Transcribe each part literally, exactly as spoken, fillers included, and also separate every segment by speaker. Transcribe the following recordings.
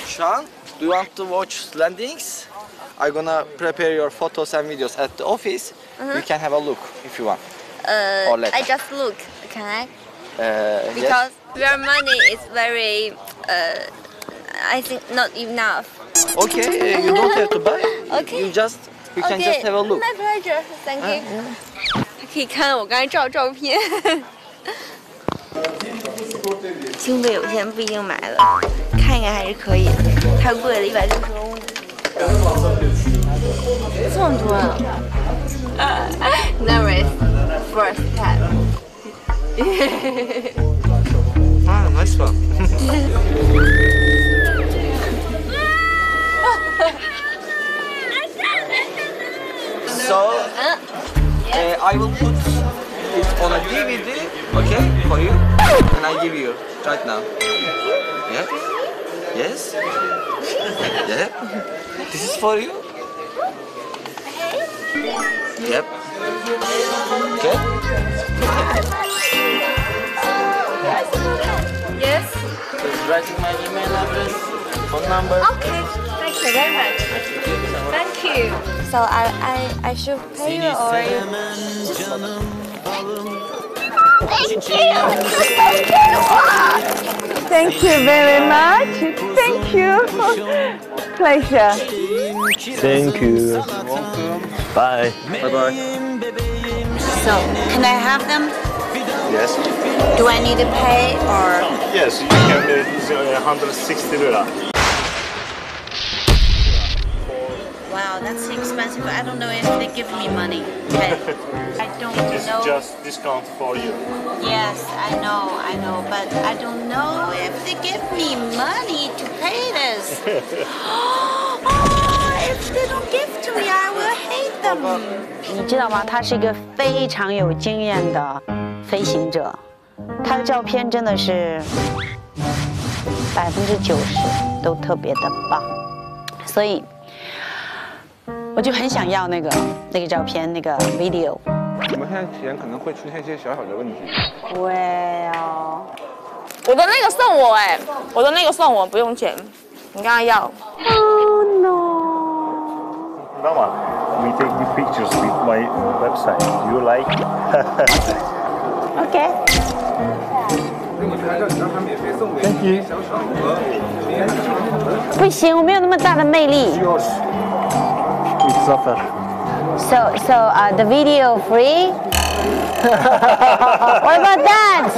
Speaker 1: Sean, do you want to watch landings? I'm gonna prepare your photos and videos at the office. Mm-hmm. You can have a look if you want.
Speaker 2: Uh, I just look. Can I?
Speaker 1: Uh,
Speaker 2: because
Speaker 1: yes.
Speaker 2: your money is very, uh, I think not enough.
Speaker 1: Okay, uh, you don't have to buy.
Speaker 2: Okay.
Speaker 1: You just, you can
Speaker 2: okay.
Speaker 1: just have a look.
Speaker 2: My pleasure. Thank you.
Speaker 1: Uh,
Speaker 2: 可以看我刚才照照片。经费有限，不一定买了，看一看还是可以的。太贵了，一百六十欧。这么多啊 ？Nervous first time.
Speaker 1: Ah, nice one. So, uh, I will put it on a D V D, okay, for you, and I give you right now. Yep. Yes. Yep. This is for you. Yep. Okay.
Speaker 2: Yes.
Speaker 1: Just writing my email address, phone number.
Speaker 2: Okay. Thank you very much. Thank you. So I I I should pay you or you? Thank you.
Speaker 3: Thank you very much. Thank you. Pleasure.
Speaker 4: Thank you. Bye.
Speaker 1: Bye bye.
Speaker 2: So can I have them?
Speaker 4: Yes.
Speaker 2: Do I need to pay or?
Speaker 4: Yes, you can pay one hundred sixty lira.
Speaker 2: Wow, that's expensive. I don't know if they give me money. Okay. I don't
Speaker 4: It's
Speaker 2: know.
Speaker 4: just discount for you.
Speaker 2: Yes, I know, I know, but I don't know if they give me money to pay this. Oh, if they don't give to me, I will hate them.
Speaker 3: 你知道吗？他是一个非常有经验的飞行者，他的照片真的是百分之九十都特别的棒，所以我就很想要那个那个照片，那个 video。
Speaker 5: 我们现在体验可能会出现一些小小的问题。
Speaker 3: Well，
Speaker 6: 我的那个送我哎，我的那个送我不用钱，你跟他要。
Speaker 3: Oh no！
Speaker 4: Rama, we take the pictures with my website. Do you like?
Speaker 3: Okay.
Speaker 5: Thank you.
Speaker 3: 不行，我没有那么大的魅力。
Speaker 4: It's offer.
Speaker 3: So so uh the video free? What about that?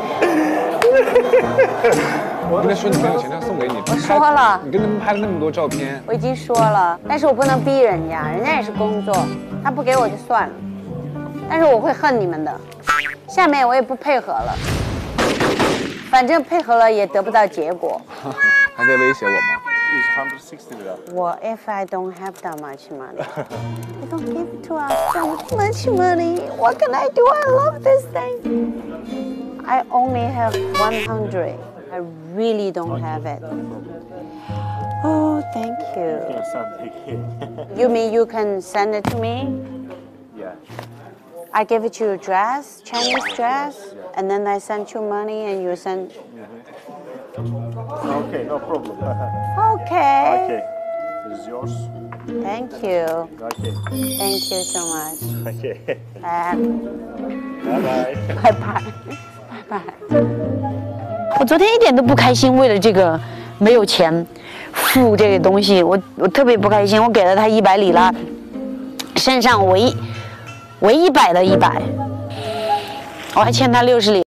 Speaker 5: 我跟他说你没有钱，他送给你。
Speaker 3: 我说了，
Speaker 5: 你跟他们拍了那么多照片，
Speaker 3: 我已经说了，但是我不能逼人家，人家也是工作，他不给我就算了。但是我会恨你们的，下面我也不配合了，反正配合了也得不到结果。
Speaker 5: 还在威胁我吗？
Speaker 4: It's one hundred sixty lira.
Speaker 3: Well, if I don't have that much money, I don't give to us so much money. What can I do? I love this thing. I only have one hundred. I really don't have it. Oh, thank you.
Speaker 4: Yes, I'm
Speaker 3: You mean you can send it to me?
Speaker 4: Yeah.
Speaker 3: I give it you a dress, Chinese dress, and then I send you money and you send...
Speaker 4: Okay, no problem.
Speaker 3: Okay.
Speaker 4: Okay. This is yours.
Speaker 3: Thank you.
Speaker 4: Okay.
Speaker 3: Thank you so much.
Speaker 4: Okay.
Speaker 3: Bye.
Speaker 4: Bye bye.
Speaker 3: Bye bye. Bye bye. 我昨天一点都不开心，为了这个没有钱付这个东西，我我特别不开心。我给了他一百里拉，身上唯一唯一摆了一百，我还欠他六十里。